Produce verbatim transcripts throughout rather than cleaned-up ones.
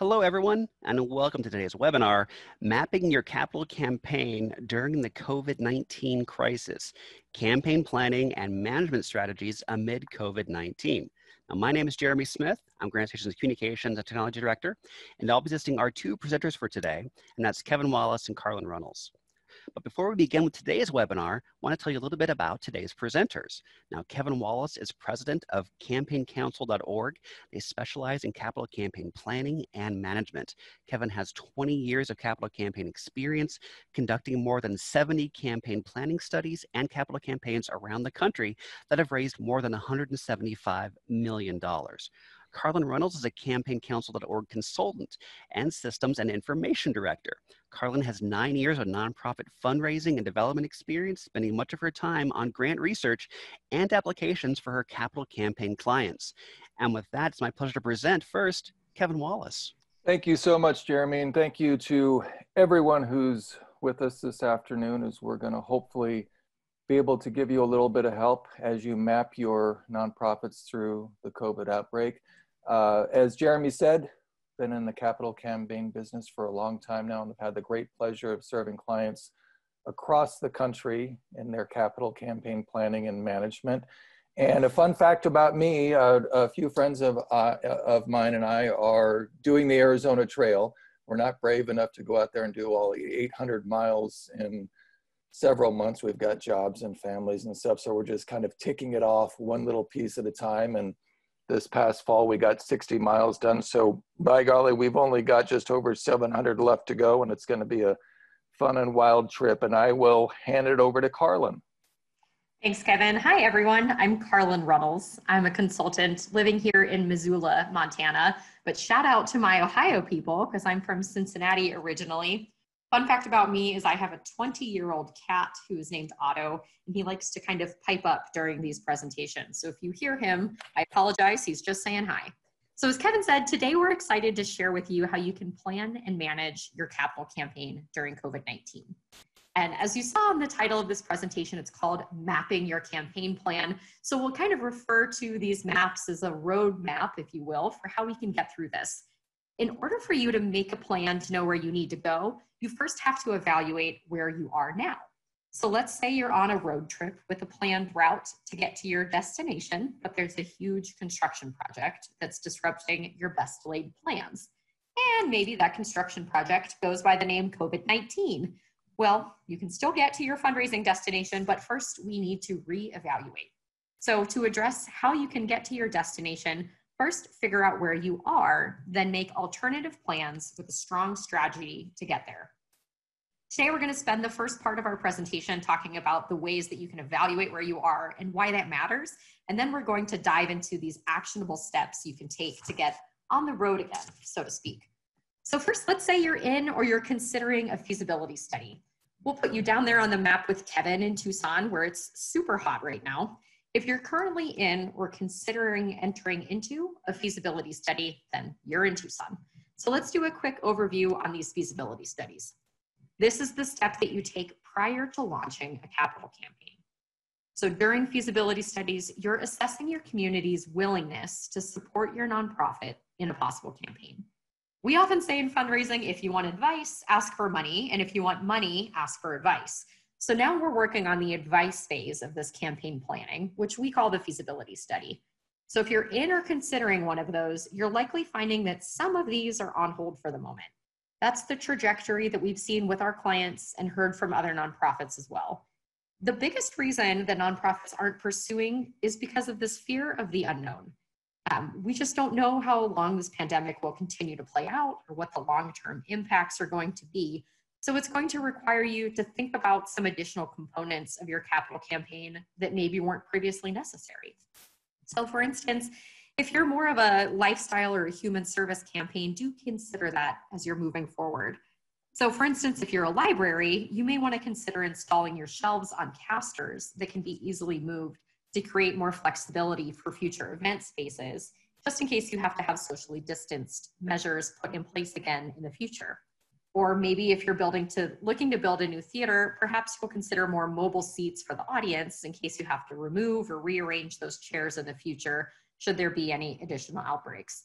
Hello, everyone, and welcome to today's webinar, Mapping Your Capital Campaign During the COVID nineteen Crisis, Campaign Planning and Management Strategies Amid COVID nineteen. Now, my name is Jeremy Smith. I'm Granite Station's Communications and Technology Director, and I'll be assisting our two presenters for today, and that's Kevin Wallace and Carlin Runnels. But before we begin with today's webinar, I want to tell you a little bit about today's presenters. Now, Kevin Wallace is president of campaign council dot org. They specialize in capital campaign planning and management. Kevin has twenty years of capital campaign experience, conducting more than seventy campaign planning studies and capital campaigns around the country that have raised more than one hundred seventy-five million dollars. Carlin Runnels is a campaign council dot org consultant and systems and information director. Carlin has nine years of nonprofit fundraising and development experience, spending much of her time on grant research and applications for her capital campaign clients. And with that, it's my pleasure to present first, Kevin Wallace. Thank you so much, Jeremy, and thank you to everyone who's with us this afternoon, as we're going to hopefully be able to give you a little bit of help as you map your nonprofits through the COVID outbreak. Uh, as Jeremy said, been in the capital campaign business for a long time now, and I've had the great pleasure of serving clients across the country in their capital campaign planning and management. And a fun fact about me, uh, a few friends of, uh, of mine and I are doing the Arizona Trail. We're not brave enough to go out there and do all eight hundred miles in several months. We've got jobs and families and stuff, so we're just kind of ticking it off one little piece at a time. And this past fall, we got sixty miles done. So by golly, we've only got just over seven hundred left to go, and it's going to be a fun and wild trip. And I will hand it over to Carlin. Thanks, Kevin. Hi, everyone. I'm Carlin Runnels. I'm a consultant living here in Missoula, Montana, but shout out to my Ohio people because I'm from Cincinnati originally. Fun fact about me is I have a twenty year old cat who is named Otto, and he likes to kind of pipe up during these presentations. So if you hear him, I apologize, he's just saying hi. So as Kevin said, today we're excited to share with you how you can plan and manage your capital campaign during COVID nineteen. And as you saw in the title of this presentation, it's called Mapping Your Campaign Plan. So we'll kind of refer to these maps as a roadmap, if you will, for how we can get through this. In order for you to make a plan to know where you need to go, you first have to evaluate where you are now. So let's say you're on a road trip with a planned route to get to your destination, but there's a huge construction project that's disrupting your best laid plans. And maybe that construction project goes by the name COVID nineteen. Well, you can still get to your fundraising destination, but first we need to reevaluate. So to address how you can get to your destination, first figure out where you are, then make alternative plans with a strong strategy to get there. Today, we're going to spend the first part of our presentation talking about the ways that you can evaluate where you are and why that matters. And then we're going to dive into these actionable steps you can take to get on the road again, so to speak. So first, let's say you're in or you're considering a feasibility study. We'll put you down there on the map with Kevin in Tucson, where it's super hot right now. If you're currently in or considering entering into a feasibility study, then you're in Tucson. So let's do a quick overview on these feasibility studies. This is the step that you take prior to launching a capital campaign. So during feasibility studies, you're assessing your community's willingness to support your nonprofit in a possible campaign. We often say in fundraising, if you want advice, ask for money, and if you want money, ask for advice. So now we're working on the advice phase of this campaign planning, which we call the feasibility study. So if you're in or considering one of those, you're likely finding that some of these are on hold for the moment. That's the trajectory that we've seen with our clients and heard from other nonprofits as well. The biggest reason that nonprofits aren't pursuing is because of this fear of the unknown. Um, we just don't know how long this pandemic will continue to play out or what the long-term impacts are going to be. So it's going to require you to think about some additional components of your capital campaign that maybe weren't previously necessary. So for instance, if you're more of a lifestyle or a human service campaign, do consider that as you're moving forward. So for instance, if you're a library, you may want to consider installing your shelves on casters that can be easily moved to create more flexibility for future event spaces, just in case you have to have socially distanced measures put in place again in the future. Or maybe if you're building to, looking to build a new theater, perhaps you'll consider more mobile seats for the audience in case you have to remove or rearrange those chairs in the future, should there be any additional outbreaks.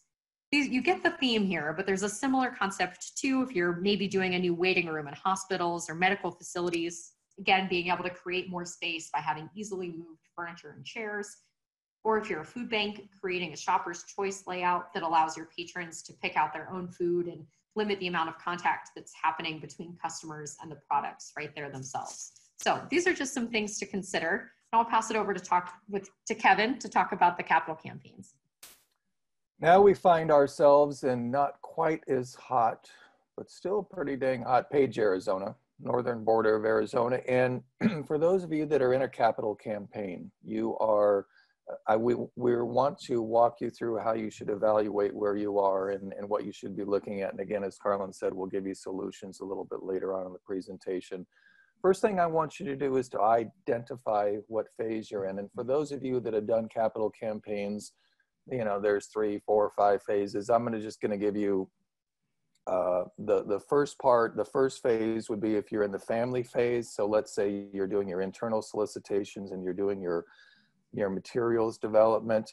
These, you get the theme here, but there's a similar concept too if you're maybe doing a new waiting room in hospitals or medical facilities. Again, being able to create more space by having easily moved furniture and chairs. Or if you're a food bank, creating a shopper's choice layout that allows your patrons to pick out their own food and limit the amount of contact that's happening between customers and the products right there themselves. So these are just some things to consider. I'll pass it over to talk with to Kevin to talk about the capital campaigns. Now we find ourselves in not quite as hot, but still pretty dang hot Page, Arizona, northern border of Arizona. And for those of you that are in a capital campaign, you are, I, we, we want to walk you through how you should evaluate where you are and, and what you should be looking at. And again, as Carlin said, we'll give you solutions a little bit later on in the presentation. First thing I want you to do is to identify what phase you're in. And for those of you that have done capital campaigns, you know, there's three, four, five phases. I'm gonna just gonna give you uh, the, the first part. The first phase would be if you're in the family phase. So let's say you're doing your internal solicitations and you're doing your, your materials development.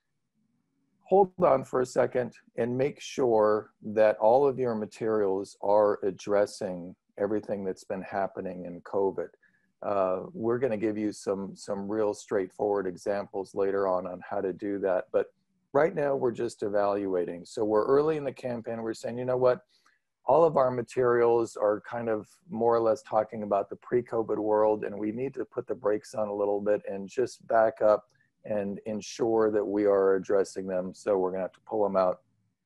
Hold on for a second and make sure that all of your materials are addressing everything that's been happening in COVID. Uh, we're gonna give you some, some real straightforward examples later on on how to do that. But right now, we're just evaluating. So we're early in the campaign. We're saying, you know what? All of our materials are kind of more or less talking about the pre-COVID world, and we need to put the brakes on a little bit and just back up and ensure that we are addressing them. So we're gonna have to pull them out,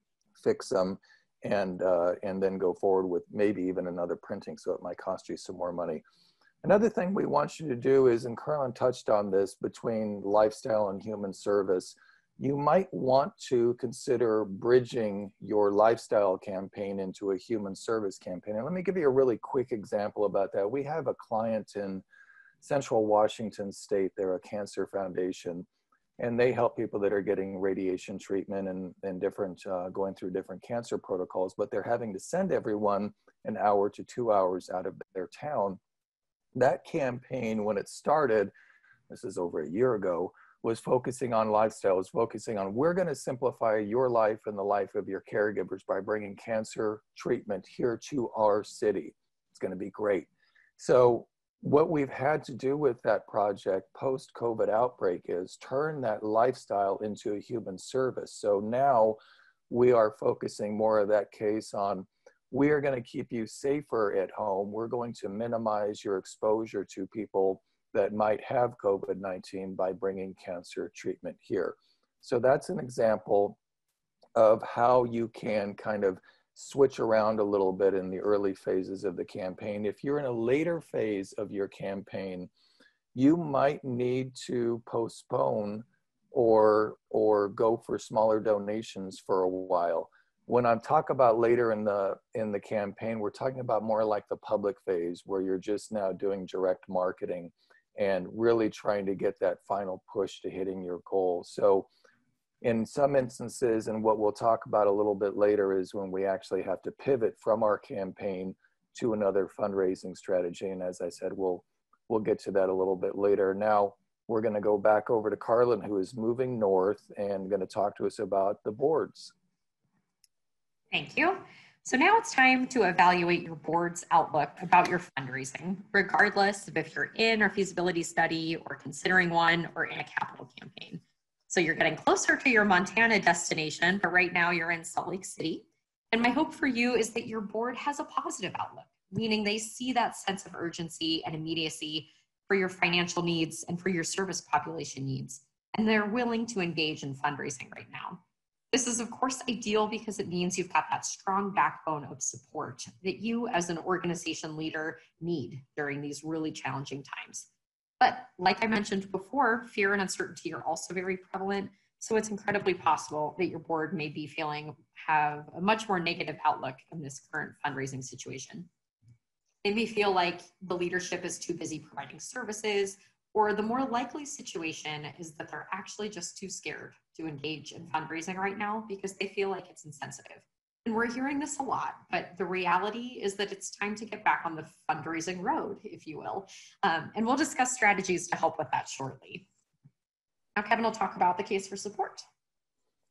fix them, and, uh, and then go forward with maybe even another printing, so it might cost you some more money. Another thing we want you to do is, and Carlin touched on this, between lifestyle and human service, you might want to consider bridging your lifestyle campaign into a human service campaign. And let me give you a really quick example about that. We have a client in Central Washington State. They're a cancer foundation, and they help people that are getting radiation treatment and, and different, uh, going through different cancer protocols, but they're having to send everyone an hour to two hours out of their town. That campaign, when it started, this is over a year ago, was focusing on lifestyle, was focusing on, we're gonna simplify your life and the life of your caregivers by bringing cancer treatment here to our city. It's gonna be great. So what we've had to do with that project post-COVID outbreak is turn that lifestyle into a human service. So now we are focusing more of that case on, we are gonna keep you safer at home. We're going to minimize your exposure to people that might have COVID nineteen by bringing cancer treatment here. So that's an example of how you can kind of switch around a little bit in the early phases of the campaign. If you're in a later phase of your campaign, you might need to postpone or, or go for smaller donations for a while. When I'm talking about later in the, in the campaign, we're talking about more like the public phase where you're just now doing direct marketing and really trying to get that final push to hitting your goal. So in some instances, and what we'll talk about a little bit later, is when we actually have to pivot from our campaign to another fundraising strategy. And as I said, we'll, we'll get to that a little bit later. Now, we're gonna go back over to Carlin, who is moving north and gonna talk to us about the boards. Thank you. So now it's time to evaluate your board's outlook about your fundraising, regardless of if you're in a feasibility study or considering one or in a capital campaign. So you're getting closer to your Montana destination, but right now you're in Salt Lake City. And my hope for you is that your board has a positive outlook, meaning they see that sense of urgency and immediacy for your financial needs and for your service population needs. And they're willing to engage in fundraising right now. This is, of course, ideal because it means you've got that strong backbone of support that you as an organization leader need during these really challenging times. But like I mentioned before, fear and uncertainty are also very prevalent. So it's incredibly possible that your board may be feeling have a much more negative outlook in this current fundraising situation. They may feel like the leadership is too busy providing services, or the more likely situation is that they're actually just too scared to engage in fundraising right now because they feel like it's insensitive. And we're hearing this a lot, but the reality is that it's time to get back on the fundraising road, if you will. Um, and we'll discuss strategies to help with that shortly. Now, Kevin will talk about the case for support.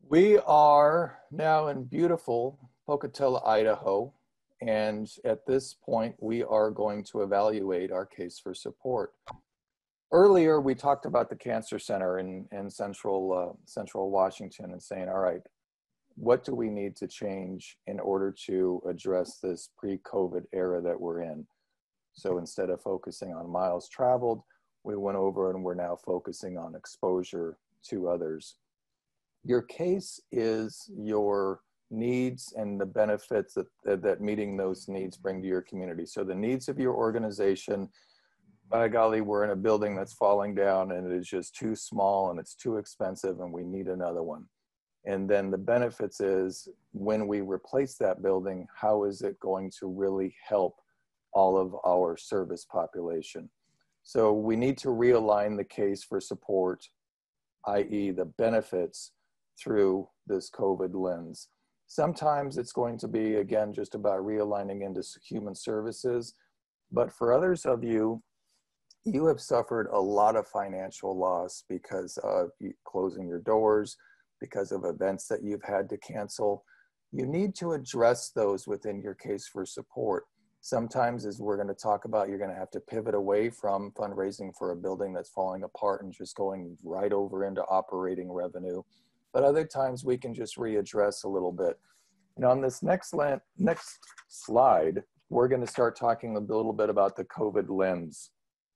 We are now in beautiful Pocatello, Idaho, and at this point, we are going to evaluate our case for support. Earlier, we talked about the Cancer Center in, in central, uh, central Washington and saying, all right, what do we need to change in order to address this pre-COVID era that we're in? So instead of focusing on miles traveled, we went over and we're now focusing on exposure to others. Your case is your needs and the benefits that, that, that meeting those needs bring to your community. So the needs of your organization, by golly, we're in a building that's falling down and it is just too small and it's too expensive and we need another one. And then the benefits is when we replace that building, how is it going to really help all of our service population? So we need to realign the case for support, that is the benefits through this COVID lens. Sometimes it's going to be, again, just about realigning into human services. But for others of you, you have suffered a lot of financial loss because of closing your doors, because of events that you've had to cancel. You need to address those within your case for support. Sometimes, as we're going to talk about, you're going to have to pivot away from fundraising for a building that's falling apart and just going right over into operating revenue. But other times we can just readdress a little bit. And on this next, next slide, we're going to start talking a little bit about the COVID lens.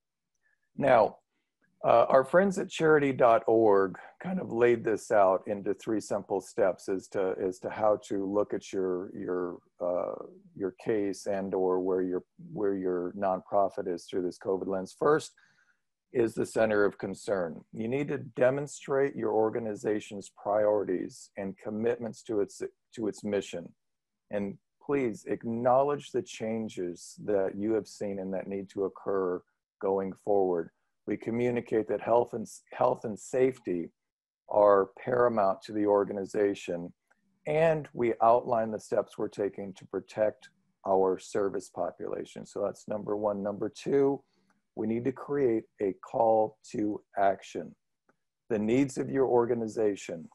Now, uh, our friends at charity dot org kind of laid this out into three simple steps as to, as to how to look at your, your, uh, your case and or where your, where your nonprofit is through this COVID lens. First is the center of concern. You need to demonstrate your organization's priorities and commitments to its, to its mission. And please acknowledge the changes that you have seen and that need to occur going forward. We communicate that health and, health and safety are paramount to the organization, and we outline the steps we're taking to protect our service population. So that's number one. Number two, we need to create a call to action. The needs of your organization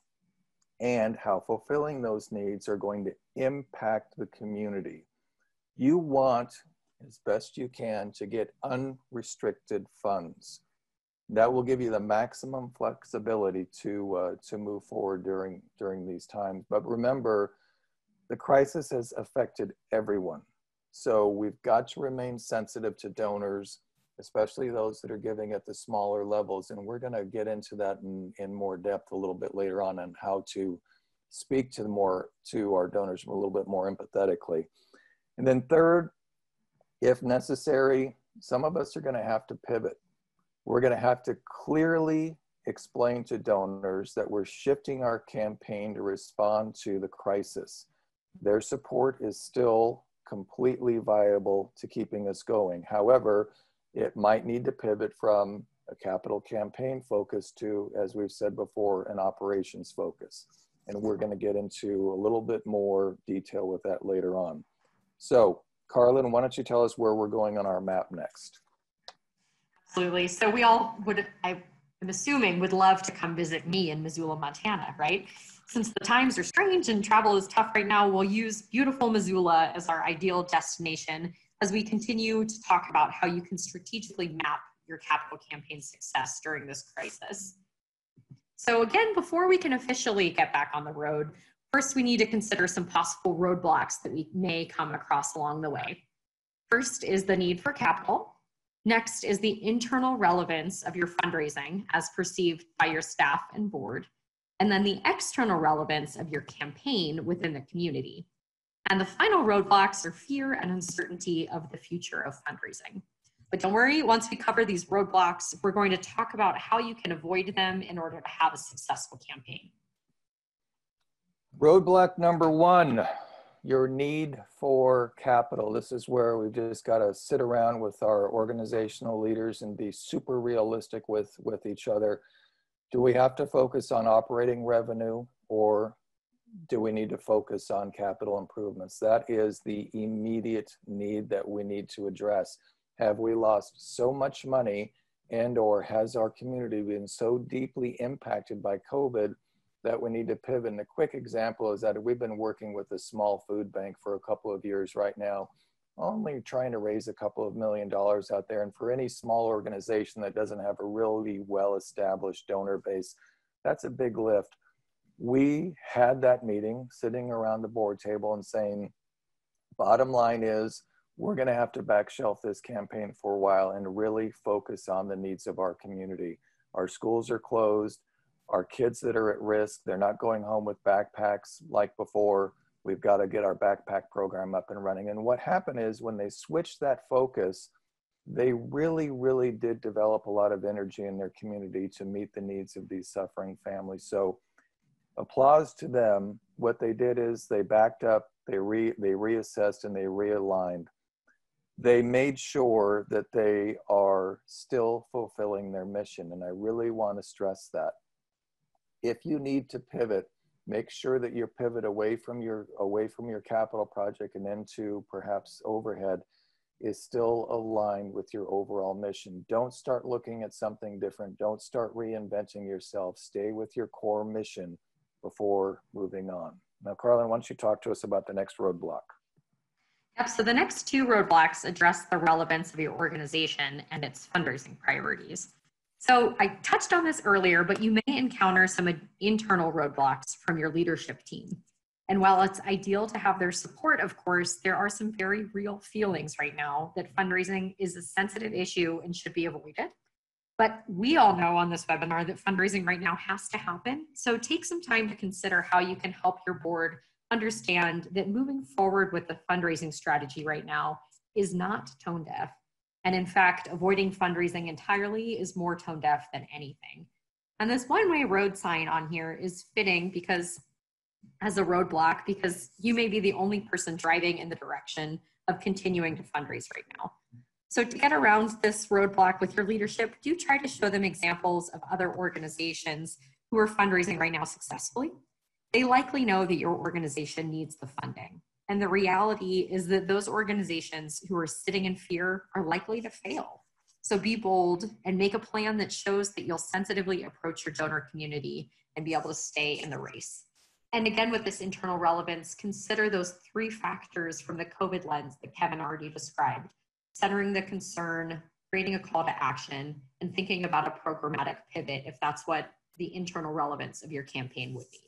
and how fulfilling those needs are going to impact the community. You want, as best you can, to get unrestricted funds. That will give you the maximum flexibility to, uh, to move forward during, during these times. But remember, the crisis has affected everyone. So we've got to remain sensitive to donors, especially those that are giving at the smaller levels. And we're gonna get into that in, in more depth a little bit later on, on how to speak to, the more, to our donors a little bit more empathetically. And then third, if necessary, some of us are gonna have to pivot. We're gonna have to clearly explain to donors that we're shifting our campaign to respond to the crisis. Their support is still completely viable to keeping us going. However, it might need to pivot from a capital campaign focus to, as we've said before, an operations focus. And we're gonna get into a little bit more detail with that later on. So, Carlin, why don't you tell us where we're going on our map next? Absolutely. So we all would, I am assuming, would love to come visit me in Missoula, Montana, right? Since the times are strange and travel is tough right now, we'll use beautiful Missoula as our ideal destination as we continue to talk about how you can strategically map your capital campaign success during this crisis. So again, before we can officially get back on the road, first we need to consider some possible roadblocks that we may come across along the way. First is the need for capital. Next is the internal relevance of your fundraising as perceived by your staff and board. And then the external relevance of your campaign within the community. And the final roadblocks are fear and uncertainty of the future of fundraising. But don't worry, once we cover these roadblocks, we're going to talk about how you can avoid them in order to have a successful campaign. Roadblock number one, your need for capital. This is where we've just got to sit around with our organizational leaders and be super realistic with, with each other. Do we have to focus on operating revenue, or do we need to focus on capital improvements? That is the immediate need that we need to address. Have we lost so much money, and or has our community been so deeply impacted by COVID that we need to pivot. And a quick example is that we've been working with a small food bank for a couple of years right now, only trying to raise a couple of million dollars out there. And for any small organization that doesn't have a really well-established donor base, that's a big lift. We had that meeting sitting around the board table and saying, bottom line is, we're going to have to back shelf this campaign for a while and really focus on the needs of our community. Our schools are closed. Our kids that are at risk, they're not going home with backpacks like before. We've got to get our backpack program up and running. And what happened is when they switched that focus, they really, really did develop a lot of energy in their community to meet the needs of these suffering families. So applause to them. What they did is they backed up, they, re, they reassessed, and they realigned. They made sure that they are still fulfilling their mission. And I really want to stress that. If you need to pivot, make sure that your pivot away from your, away from your capital project and into perhaps overhead is still aligned with your overall mission. Don't start looking at something different. Don't start reinventing yourself. Stay with your core mission before moving on. Now, Carlin, why don't you talk to us about the next roadblock? Yep, so the next two roadblocks address the relevance of your organization and its fundraising priorities. So I touched on this earlier, but you may encounter some internal roadblocks from your leadership team. And while it's ideal to have their support, of course, there are some very real feelings right now that fundraising is a sensitive issue and should be avoided. But we all know on this webinar that fundraising right now has to happen. So take some time to consider how you can help your board understand that moving forward with the fundraising strategy right now is not tone deaf. And in fact, avoiding fundraising entirely is more tone deaf than anything. And this one-way road sign on here is fitting because as a roadblock, because you may be the only person driving in the direction of continuing to fundraise right now. So to get around this roadblock with your leadership, do try to show them examples of other organizations who are fundraising right now successfully. They likely know that your organization needs the funding. And the reality is that those organizations who are sitting in fear are likely to fail. So be bold and make a plan that shows that you'll sensitively approach your donor community and be able to stay in the race. And again, with this internal relevance, consider those three factors from the COVID lens that Kevin already described: centering the concern, creating a call to action, and thinking about a programmatic pivot if that's what the internal relevance of your campaign would be.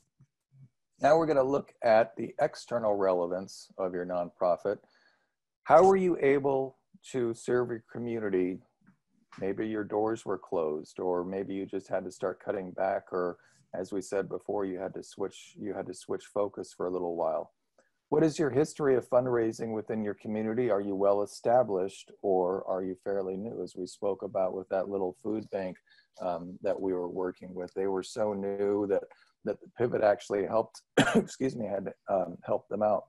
Now we're going to look at the external relevance of your nonprofit. How were you able to serve your community? Maybe your doors were closed, or maybe you just had to start cutting back, or as we said before, you had to switch, you had to switch focus for a little while. What is your history of fundraising within your community? Are you well established, or are you fairly new? As we spoke about with that little food bank um, that we were working with, they were so new that that the pivot actually helped, excuse me, had um, helped them out.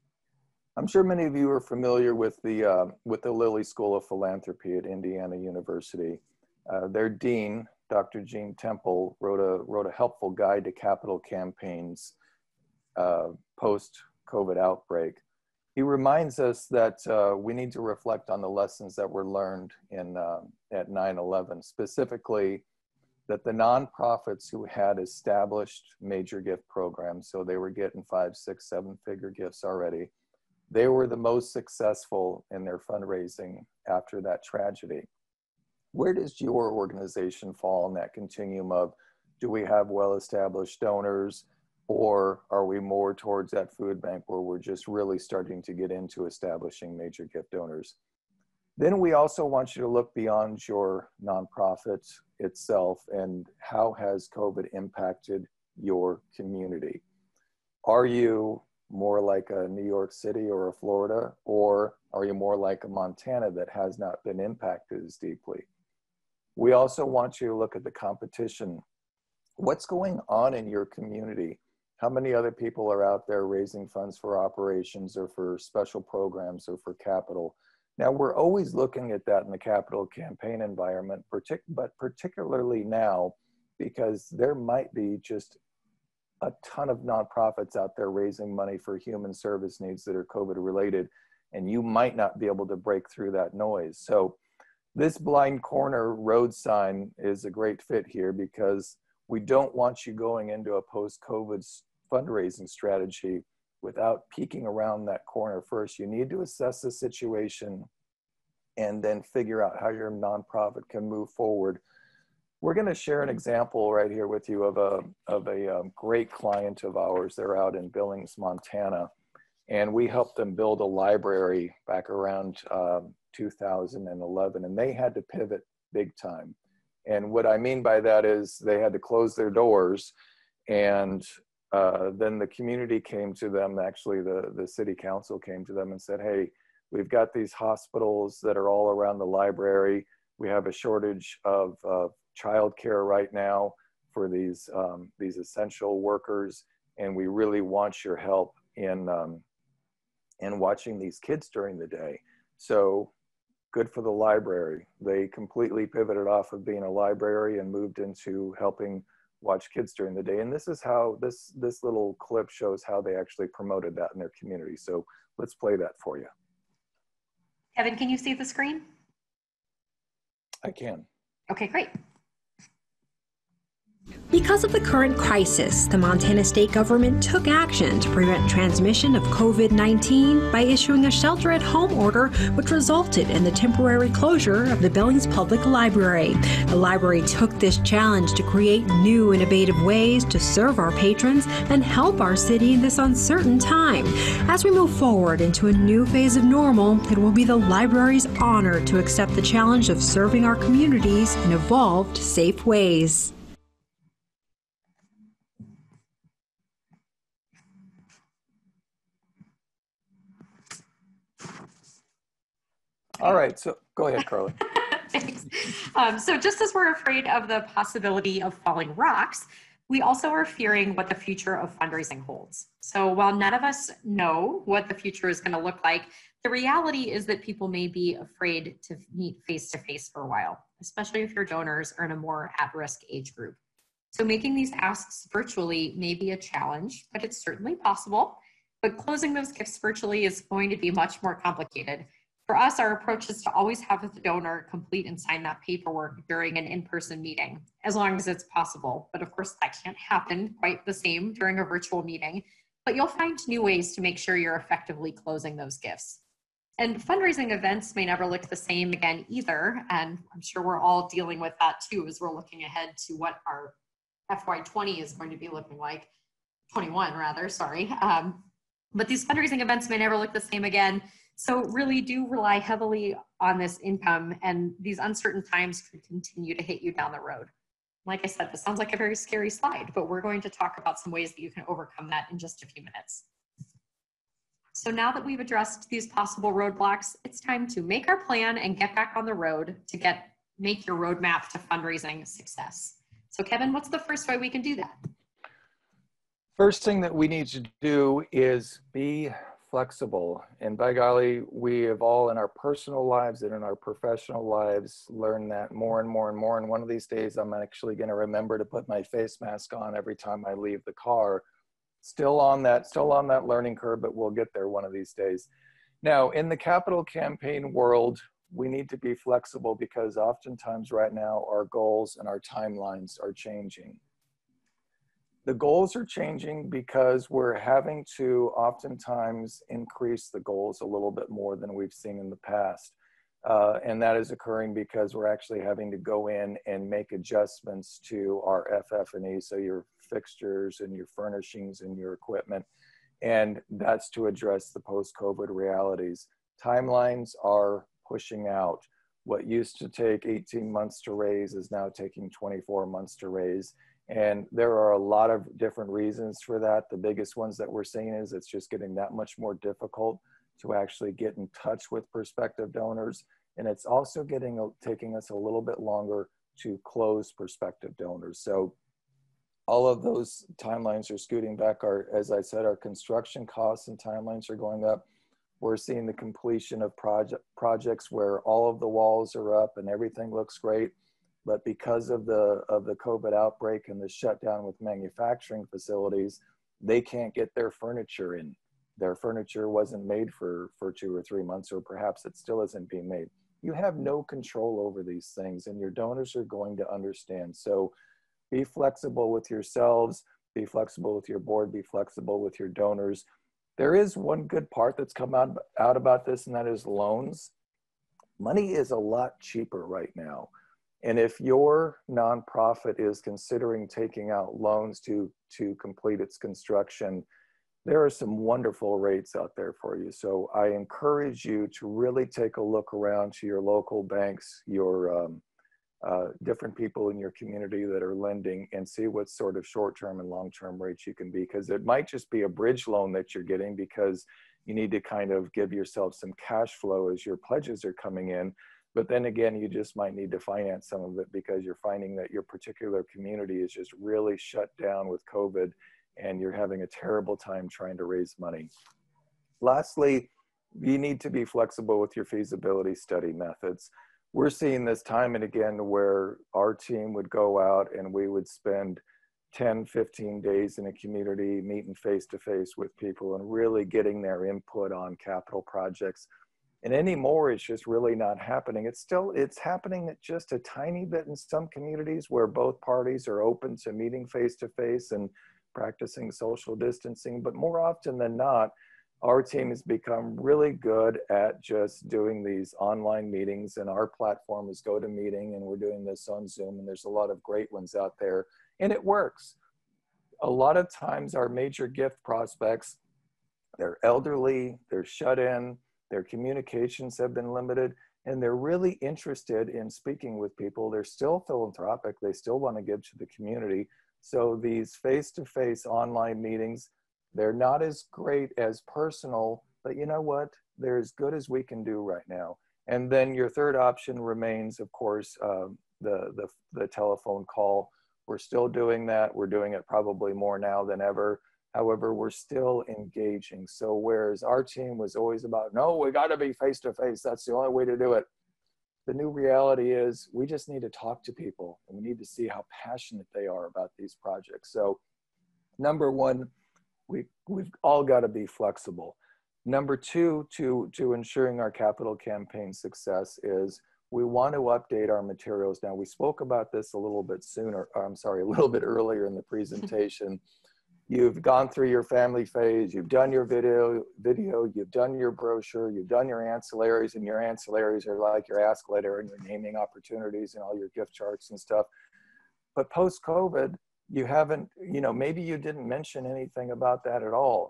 I'm sure many of you are familiar with the, uh, with the Lilly School of Philanthropy at Indiana University. Uh, their dean, Doctor Gene Temple, wrote a, wrote a helpful guide to capital campaigns uh, post-COVID outbreak. He reminds us that uh, we need to reflect on the lessons that were learned in, uh, at nine eleven, specifically that the nonprofits who had established major gift programs, so they were getting five, six, seven figure gifts already, they were the most successful in their fundraising after that tragedy. Where does your organization fall in that continuum of, do we have well-established donors, or are we more towards that food bank where we're just really starting to get into establishing major gift donors? Then we also want you to look beyond your nonprofit itself and how has COVID impacted your community? Are you more like a New York City or a Florida, or are you more like a Montana that has not been impacted as deeply? We also want you to look at the competition. What's going on in your community? How many other people are out there raising funds for operations or for special programs or for capital? Now, we're always looking at that in the capital campaign environment, partic but particularly now, because there might be just a ton of nonprofits out there raising money for human service needs that are COVID related, and you might not be able to break through that noise. So this blind corner road sign is a great fit here, because We don't want you going into a post-COVID fundraising strategy without peeking around that corner first. You need to assess the situation and then figure out how your nonprofit can move forward. We're going to share an example right here with you of a, of a um, great client of ours. They're out in Billings, Montana, and we helped them build a library back around um, two thousand eleven, and they had to pivot big time. And what I mean by that is they had to close their doors, and uh, then the community came to them, actually the, the city council came to them and said, hey, we've got these hospitals that are all around the library. We have a shortage of uh, childcare right now for these, um, these essential workers, and we really want your help in, um, in watching these kids during the day. So good for the library. They completely pivoted off of being a library and moved into helping watch kids during the day. And this is how, this, this little clip shows how they actually promoted that in their community. So let's play that for you. Kevin, can you see the screen? I can. Okay, great. Because of the current crisis, the Montana state government took action to prevent transmission of COVID nineteen by issuing a shelter-at-home order, which resulted in the temporary closure of the Billings Public Library. The library took this challenge to create new, innovative ways to serve our patrons and help our city in this uncertain time. As we move forward into a new phase of normal, it will be the library's honor to accept the challenge of serving our communities in evolved, safe ways. All right, so go ahead, Carla. Thanks. Um, so just as we're afraid of the possibility of falling rocks, we also are fearing what the future of fundraising holds. So while none of us know what the future is going to look like, the reality is that people may be afraid to meet face-to-face for a while, especially if your donors are in a more at-risk age group. So making these asks virtually may be a challenge, but it's certainly possible. But closing those gifts virtually is going to be much more complicated. For us, our approach is to always have the donor complete and sign that paperwork during an in-person meeting, as long as it's possible. But of course, that can't happen quite the same during a virtual meeting. But you'll find new ways to make sure you're effectively closing those gifts. And fundraising events may never look the same again either. And I'm sure we're all dealing with that too, as we're looking ahead to what our F Y twenty is going to be looking like, twenty-one rather, sorry. Um, but these fundraising events may never look the same again. So really do rely heavily on this income, and these uncertain times could continue to hit you down the road. Like I said, this sounds like a very scary slide, but we're going to talk about some ways that you can overcome that in just a few minutes. So now that we've addressed these possible roadblocks, it's time to make our plan and get back on the road to get make your roadmap to fundraising success. So Kevin, what's the first way we can do that? First thing that we need to do is be flexible. And by golly, we have all in our personal lives and in our professional lives learned that more and more and more. And one of these days, I'm actually going to remember to put my face mask on every time I leave the car. Still on that, still on that learning curve, but we'll get there one of these days. Now, in the capital campaign world, we need to be flexible because oftentimes right now, our goals and our timelines are changing. The goals are changing because we're having to oftentimes increase the goals a little bit more than we've seen in the past. Uh, and that is occurring because we're actually having to go in and make adjustments to our F F and E, so your fixtures and your furnishings and your equipment. And that's to address the post-COVID realities. Timelines are pushing out. What used to take eighteen months to raise is now taking twenty-four months to raise. And there are a lot of different reasons for that. The biggest ones that we're seeing is it's just getting that much more difficult to actually get in touch with prospective donors. And it's also getting taking us a little bit longer to close prospective donors. So all of those timelines are scooting back. Our, as I said, our construction costs and timelines are going up. We're seeing the completion of project, projects where all of the walls are up and everything looks great. But because of the, of the COVID outbreak and the shutdown with manufacturing facilities, they can't get their furniture in. Their furniture wasn't made for, for two or three months, or perhaps it still isn't being made. You have no control over these things, and your donors are going to understand. So be flexible with yourselves, be flexible with your board, be flexible with your donors. There is one good part that's come out, out about this, and that is loans. Money is a lot cheaper right now. And if your nonprofit is considering taking out loans to, to complete its construction, there are some wonderful rates out there for you. So I encourage you to really take a look around to your local banks, your um, uh, different people in your community that are lending, and see what sort of short-term and long-term rates you can be, because it might just be a bridge loan that you're getting because you need to kind of give yourself some cash flow as your pledges are coming in. But then again, you just might need to finance some of it because you're finding that your particular community is just really shut down with COVID and you're having a terrible time trying to raise money. Lastly, you need to be flexible with your feasibility study methods. We're seeing this time and again where our team would go out and we would spend ten, fifteen days in a community meeting face-to-face with people and really getting their input on capital projects. And anymore, it's just really not happening. It's still, it's happening at just a tiny bit in some communities where both parties are open to meeting face-to-face and practicing social distancing. But more often than not, our team has become really good at just doing these online meetings, and our platform is GoToMeeting, and we're doing this on Zoom, and there's a lot of great ones out there, and it works. A lot of times our major gift prospects, they're elderly, they're shut in, their communications have been limited, and they're really interested in speaking with people. They're still philanthropic. They still want to give to the community. So these face-to-face online meetings, they're not as great as personal, but you know what? They're as good as we can do right now. And then your third option remains, of course, uh, the, the, the telephone call. We're still doing that. We're doing it probably more now than ever. However, we're still engaging. So whereas our team was always about, no, we got to be face-to-face. That's the only way to do it. The new reality is we just need to talk to people, and we need to see how passionate they are about these projects. So number one, we, we've all got to be flexible. Number two, to, to ensuring our capital campaign success is we want to update our materials. Now, we spoke about this a little bit sooner, I'm sorry, a little bit earlier in the presentation. You've gone through your family phase, you've done your video, video, you've done your brochure, you've done your ancillaries, and your ancillaries are like your ask letter and your naming opportunities and all your gift charts and stuff. But post-COVID, you haven't, you know, maybe you didn't mention anything about that at all,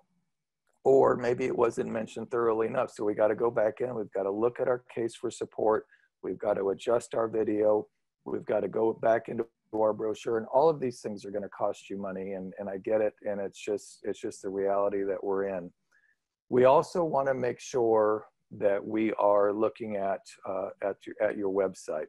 or maybe it wasn't mentioned thoroughly enough. So we got to go back in, we've got to look at our case for support, we've got to adjust our video, we've got to go back into our brochure, and all of these things are going to cost you money, and, and I get it, and it's just it's just the reality that we're in. We also want to make sure that we are looking at uh, at your at your website.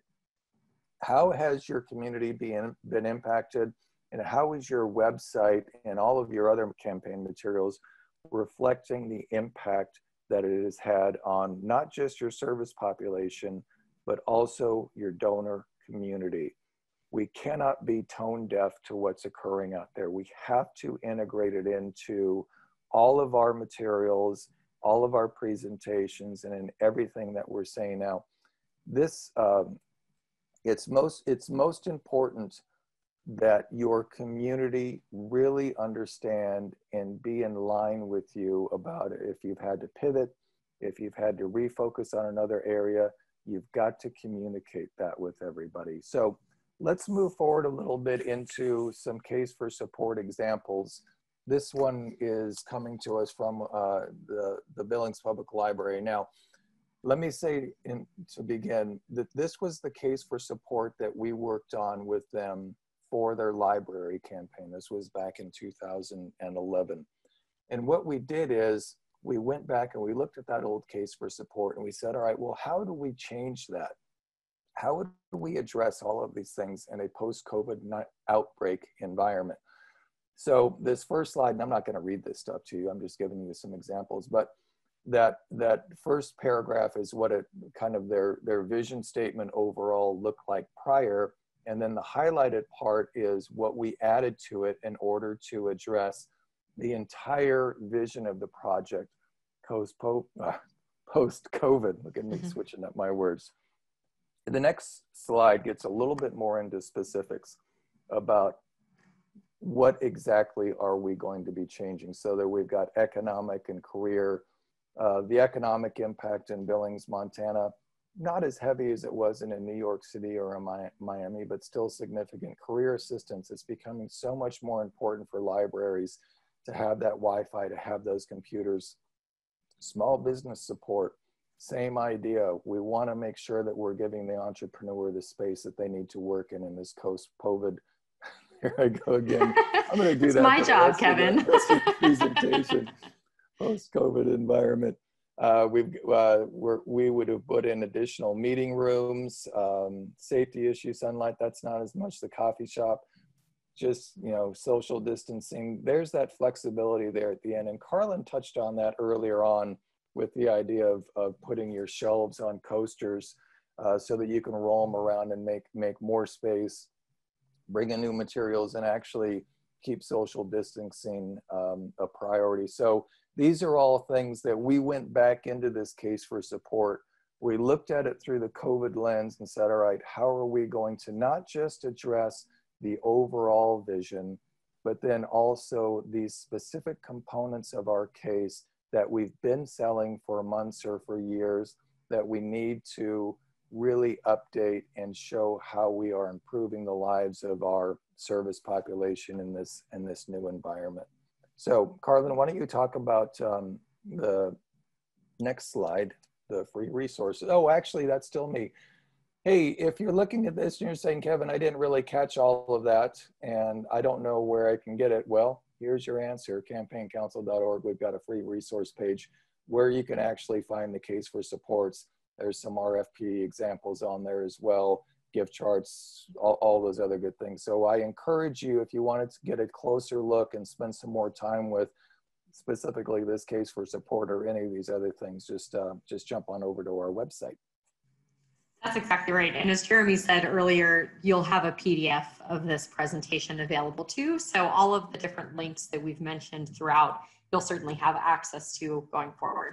How has your community been been impacted, and how is your website and all of your other campaign materials reflecting the impact that it has had on not just your service population, but also your donor community? We cannot be tone deaf to what's occurring out there. We have to integrate it into all of our materials, all of our presentations, and in everything that we're saying now. This, um, it's most, it's most important that your community really understand and be in line with you about it. If you've had to pivot, if you've had to refocus on another area, you've got to communicate that with everybody. So let's move forward a little bit into some case for support examples. This one is coming to us from uh, the, the Billings Public Library. Now, let me say in, to begin that this was the case for support that we worked on with them for their library campaign. This was back in two thousand eleven. And what we did is we went back and we looked at that old case for support and we said, all right, well, how do we change that? How would we address all of these things in a post-COVID outbreak environment? So this first slide, and I'm not going to read this stuff to you, I'm just giving you some examples, but that that first paragraph is what it kind of their, their vision statement overall looked like prior. And then the highlighted part is what we added to it in order to address the entire vision of the project post-COVID. Look at me mm-hmm. switching up my words. The next slide gets a little bit more into specifics. about what exactly are we going to be changing, so that we've got economic and career. Uh, the economic impact in Billings, Montana, not as heavy as it was in, in New York City or in Mi- Miami, but still significant. Career assistance, it's becoming so much more important for libraries to have that Wi-Fi, to have those computers. Small business support, same idea. We want to make sure that we're giving the entrepreneur the space that they need to work in in this post-COVID. Here I go again. I'm going to do it's that. my job, Kevin. Presentation. Post-COVID environment. Uh, we've uh, we're, we would have put in additional meeting rooms, um, safety issue, sunlight. That's not as much. The coffee shop, just you know, social distancing. There's that flexibility there at the end. And Carlin touched on that earlier on with the idea of of putting your shelves on coasters uh, so that you can roll them around and make make more space, bring in new materials, and actually keep social distancing um, a priority. So these are all things that we went back into this case for support. We looked at it through the COVID lens and said, all right, how are we going to not just address the overall vision, but then also these specific components of our case that we've been selling for months or for years that we need to really update and show how we are improving the lives of our service population in this, in this new environment. So Carlin, why don't you talk about um, the next slide, the free resources. Oh, actually, that's still me. Hey, if you're looking at this and you're saying, Kevin, I didn't really catch all of that and I don't know where I can get it. Well, here's your answer, campaign council dot org. We've got a free resource page where you can actually find the case for supports. There's some R F P examples on there as well, gift charts, all, all those other good things. So I encourage you, if you wanted to get a closer look and spend some more time with specifically this case for support or any of these other things, just, uh, just jump on over to our website. That's exactly right. And as Jeremy said earlier, you'll have a P D F of this presentation available too. So all of the different links that we've mentioned throughout, you'll certainly have access to going forward.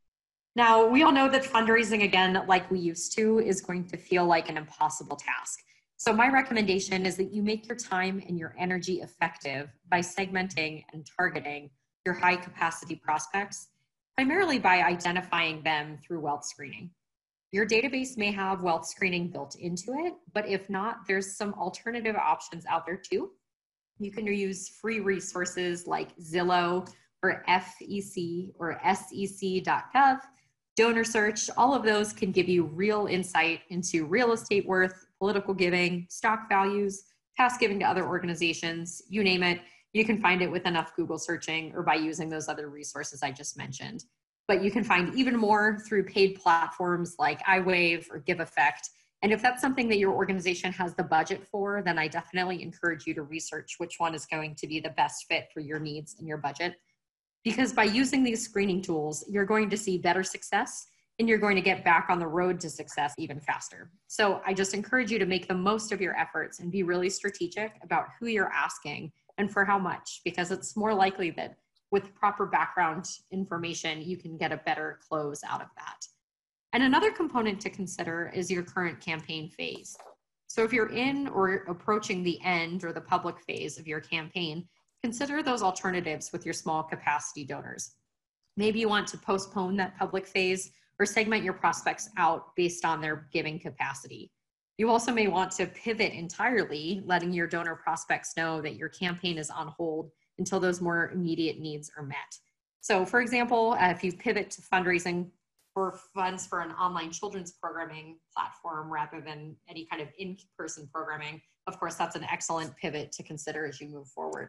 Now, we all know that fundraising, again, like we used to, is going to feel like an impossible task. So my recommendation is that you make your time and your energy effective by segmenting and targeting your high capacity prospects, primarily by identifying them through wealth screening. Your database may have wealth screening built into it, but if not, there's some alternative options out there too. You can use free resources like Zillow or F E C or S E C dot gov, donor search. All of those can give you real insight into real estate worth, political giving, stock values, past giving to other organizations, you name it. You can find it with enough Google searching or by using those other resources I just mentioned. But you can find even more through paid platforms like iWave or GiveEffect. And if that's something that your organization has the budget for, then I definitely encourage you to research which one is going to be the best fit for your needs and your budget. Because by using these screening tools, you're going to see better success and you're going to get back on the road to success even faster. So I just encourage you to make the most of your efforts and be really strategic about who you're asking and for how much, because it's more likely that with proper background information, you can get a better close out of that. And another component to consider is your current campaign phase. So if you're in or approaching the end or the public phase of your campaign, consider those alternatives with your small capacity donors. Maybe you want to postpone that public phase or segment your prospects out based on their giving capacity. You also may want to pivot entirely, letting your donor prospects know that your campaign is on hold until those more immediate needs are met. So for example, uh, if you pivot to fundraising for funds for an online children's programming platform rather than any kind of in-person programming, of course, that's an excellent pivot to consider as you move forward.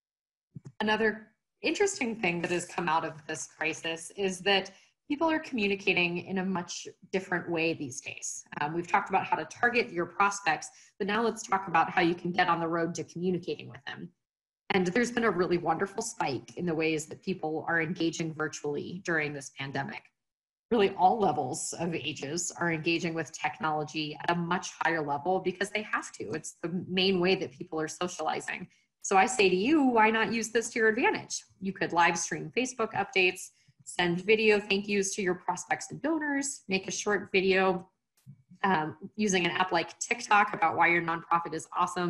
Another interesting thing that has come out of this crisis is that people are communicating in a much different way these days. Um, we've talked about how to target your prospects, but now let's talk about how you can get on the road to communicating with them. And there's been a really wonderful spike in the ways that people are engaging virtually during this pandemic. Really all levels of ages are engaging with technology at a much higher level because they have to. It's the main way that people are socializing. So I say to you, why not use this to your advantage? You could live stream Facebook updates, send video thank yous to your prospects and donors, make a short video um, using an app like TikTok about why your nonprofit is awesome,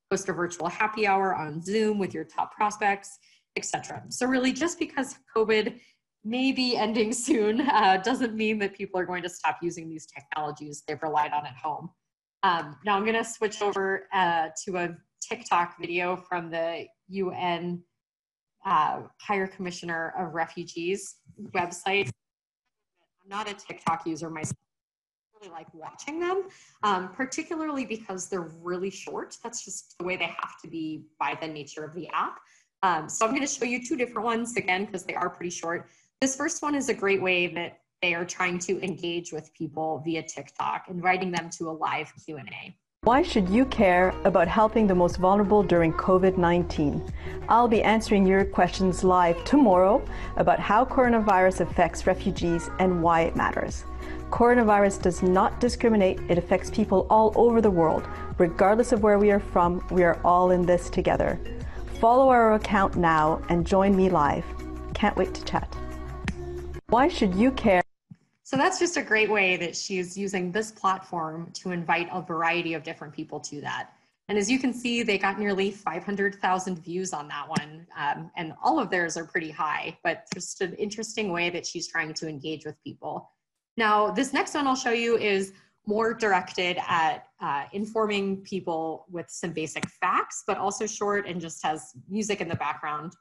host a virtual happy hour on Zoom with your top prospects, et cetera. So really, just because COVID may be ending soon uh, doesn't mean that people are going to stop using these technologies they've relied on at home. Um, now I'm going to switch over uh, to a TikTok video from the U N uh, Higher Commissioner of Refugees website. I'm not a TikTok user myself. I really like watching them, um, particularly because they're really short. That's just the way they have to be by the nature of the app. Um, so I'm going to show you two different ones again, because they are pretty short. This first one is a great way that they are trying to engage with people via TikTok, inviting them to a live Q and A. Why should you care about helping the most vulnerable during COVID nineteen? I'll be answering your questions live tomorrow about how coronavirus affects refugees and why it matters. Coronavirus does not discriminate. It affects people all over the world. Regardless of where we are from, we are all in this together. Follow our account now and join me live. Can't wait to chat. Why should you care? So that's just a great way that she's using this platform to invite a variety of different people to that. And as you can see, they got nearly five hundred thousand views on that one. Um, and all of theirs are pretty high, but just an interesting way that she's trying to engage with people. Now, this next one I'll show you is more directed at uh, informing people with some basic facts, but also short and just has music in the background.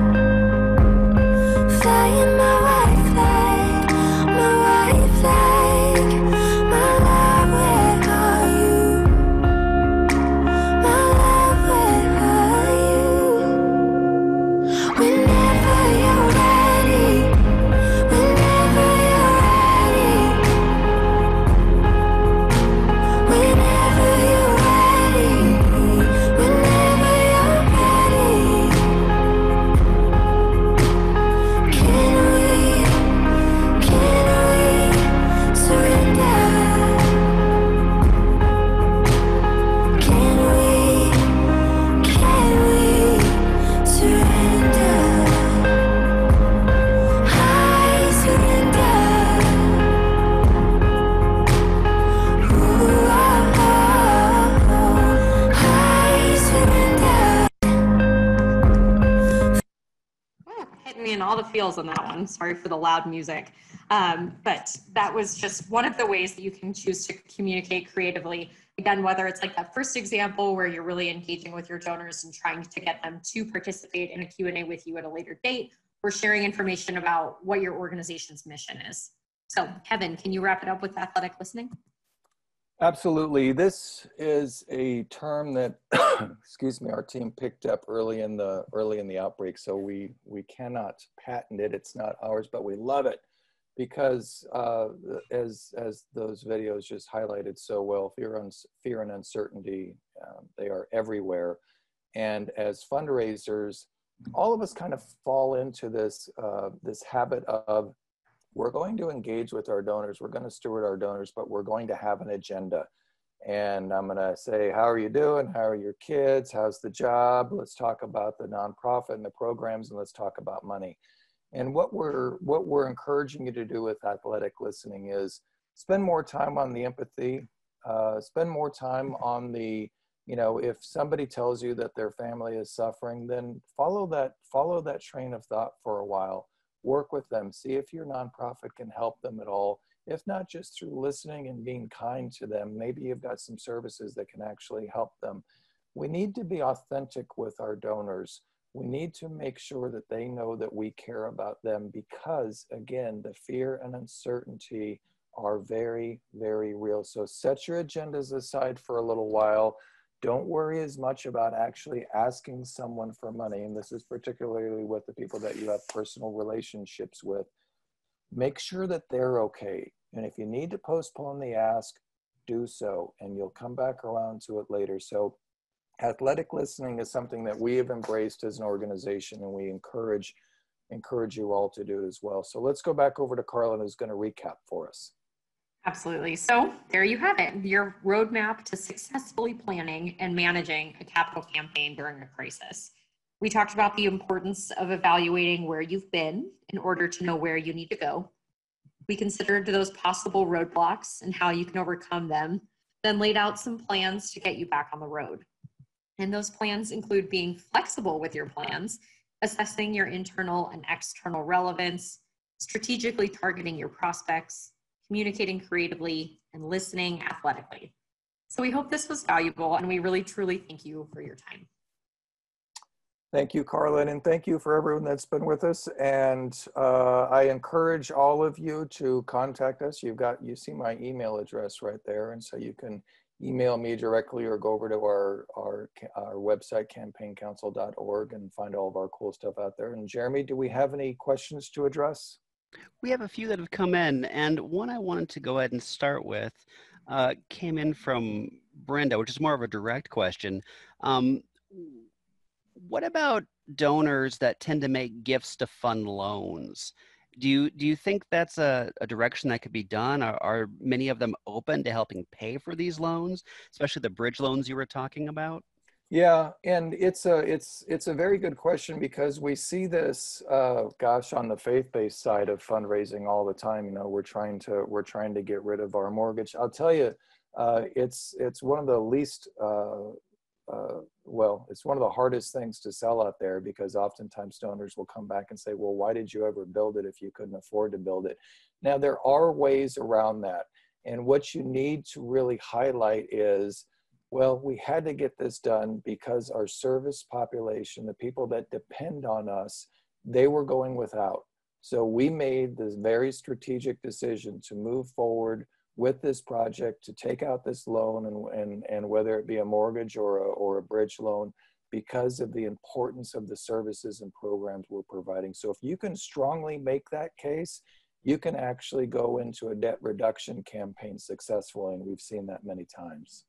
Flying my white flag, my white flag, my love, where are you? My love, where are you? Whenever you're ready, whenever you're ready, whenever you're ready, whenever you're ready. Can we, can we surrender? Can we, can we surrender? I surrender. Ooh, oh, oh, oh. I surrender. Oh, hitting me in all the feels on that one. Sorry for the loud music. Um, but that was just one of the ways that you can choose to communicate creatively. Again, whether it's like that first example where you're really engaging with your donors and trying to get them to participate in a Q and A with you at a later date, or sharing information about what your organization's mission is. So Kevin, can you wrap it up with athletic listening? Absolutely. This is a term that, excuse me, our team picked up early in the early in the outbreak. So we we cannot patent it. It's not ours, but we love it because uh, as as those videos just highlighted so well, fear, un fear and uncertainty, um, they are everywhere. And as fundraisers, all of us kind of fall into this uh, this habit of, we're going to engage with our donors, we're going to steward our donors, but we're going to have an agenda. And I'm going to say, how are you doing? How are your kids? How's the job? Let's talk about the nonprofit and the programs, and let's talk about money. And what we're, what we're encouraging you to do with athletic listening is spend more time on the empathy, uh, spend more time on the, you know, if somebody tells you that their family is suffering, then follow that, follow that train of thought for a while. Work with them, see if your nonprofit can help them at all. If not, just through listening and being kind to them, maybe you've got some services that can actually help them. We need to be authentic with our donors. We need to make sure that they know that we care about them because, again, the fear and uncertainty are very, very real. So set your agendas aside for a little while. Don't worry as much about actually asking someone for money. And this is particularly with the people that you have personal relationships with. Make sure that they're okay. And if you need to postpone the ask, do so, and you'll come back around to it later. So athletic listening is something that we have embraced as an organization, and we encourage, encourage you all to do as well. So let's go back over to Carlin, who's going to recap for us. Absolutely. So there you have it, your roadmap to successfully planning and managing a capital campaign during a crisis. We talked about the importance of evaluating where you've been in order to know where you need to go. We considered those possible roadblocks and how you can overcome them, then laid out some plans to get you back on the road. And those plans include being flexible with your plans, assessing your internal and external relevance, strategically targeting your prospects, communicating creatively, and listening athletically. So we hope this was valuable, and we really truly thank you for your time. Thank you, Carlin, and thank you for everyone that's been with us. And uh, I encourage all of you to contact us. You've got, you see my email address right there, and so you can email me directly or go over to our, our, our website, campaign council dot org, and find all of our cool stuff out there. And Jeremy, do we have any questions to address? We have a few that have come in, and one I wanted to go ahead and start with uh, came in from Brenda, which is more of a direct question. Um, what about donors that tend to make gifts to fund loans? Do you, do you think that's a, a direction that could be done? Are, are many of them open to helping pay for these loans, especially the bridge loans you were talking about? Yeah, and it's a it's it's a very good question, because we see this, uh, gosh, on the faith-based side of fundraising all the time. You know, we're trying to we're trying to get rid of our mortgage. I'll tell you, uh, it's it's one of the least uh, uh, well, it's one of the hardest things to sell out there, because oftentimes donors will come back and say, well, why did you ever build it if you couldn't afford to build it? Now, there are ways around that, and what you need to really highlight is, well, we had to get this done because our service population, the people that depend on us, they were going without. So we made this very strategic decision to move forward with this project, to take out this loan, and, and, and whether it be a mortgage or a, or a bridge loan, because of the importance of the services and programs we're providing. So if you can strongly make that case, you can actually go into a debt reduction campaign successfully, and we've seen that many times.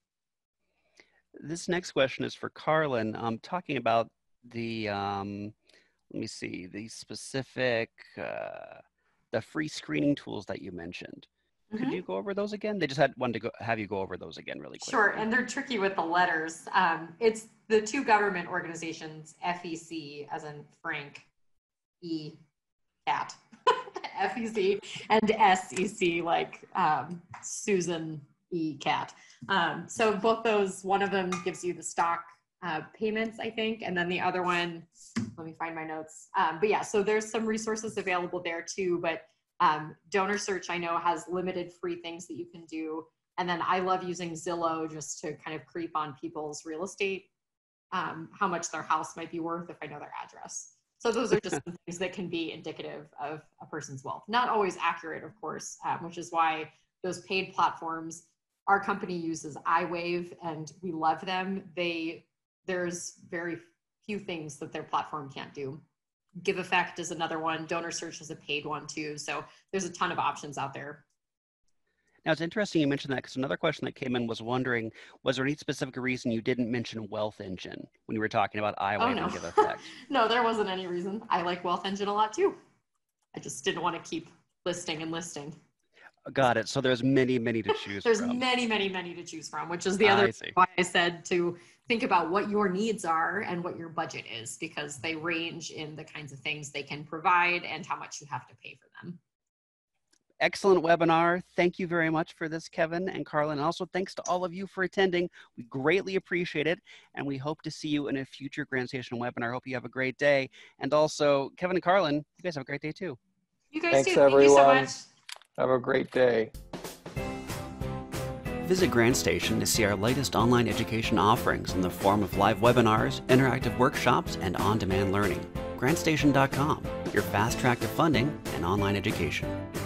This next question is for Carlin. Um, talking about the, um, let me see, the specific, uh, the free screening tools that you mentioned. Mm-hmm. Could you go over those again? They just had wanted to go, have you go over those again really quick. Sure, and they're tricky with the letters. Um, it's the two government organizations, F E C, as in Frank, E, cat, F E C, and S E C, like um, Susan, E, cat. Um, so both those, one of them gives you the stock uh, payments, I think, and then the other one, let me find my notes. Um, but yeah, so there's some resources available there too, but um, Donor Search, I know, has limited free things that you can do. And then I love using Zillow just to kind of creep on people's real estate, um, how much their house might be worth if I know their address. So those are just some things that can be indicative of a person's wealth. Not always accurate, of course, um, which is why those paid platforms, our company uses iWave, and we love them. They, there's very few things that their platform can't do. Give Effect is another one. Donor Search is a paid one too. So there's a ton of options out there. Now, it's interesting you mentioned that, because another question that came in was wondering, was there any specific reason you didn't mention Wealth Engine when you were talking about iWave oh, no. and Give Effect? No, there wasn't any reason. I like Wealth Engine a lot too. I just didn't want to keep listing and listing. Got it. So there's many, many to choose there's from. There's many, many, many to choose from, which is the other I why I said to think about what your needs are and what your budget is, because they range in the kinds of things they can provide and how much you have to pay for them. Excellent webinar. Thank you very much for this, Kevin and Carlin. And also thanks to all of you for attending. We greatly appreciate it. And we hope to see you in a future Grand Station webinar. Hope you have a great day. And also, Kevin and Carlin, you guys have a great day too. You guys Thanks, too. everyone. Thank you so much. Have a great day. Visit Grand Station to see our latest online education offerings in the form of live webinars, interactive workshops, and on-demand learning. grand station dot com, your fast track to funding and online education.